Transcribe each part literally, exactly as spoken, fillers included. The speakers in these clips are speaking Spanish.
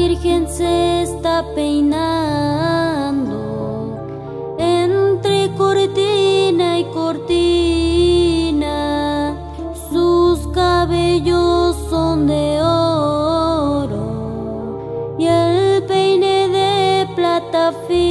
Virgen se está peinando entre cortina y cortina. Sus cabellos son de oro y el peine de plata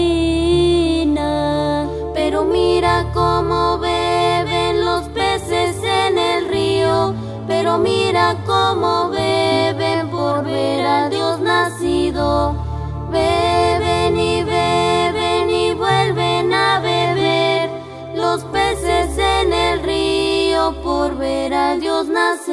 fina. Pero mira cómo beben los peces en el río, pero mira cómo beben por ver a Dios nacido. Beben y beben y vuelven a beber los peces en el río por ver a Dios nacido.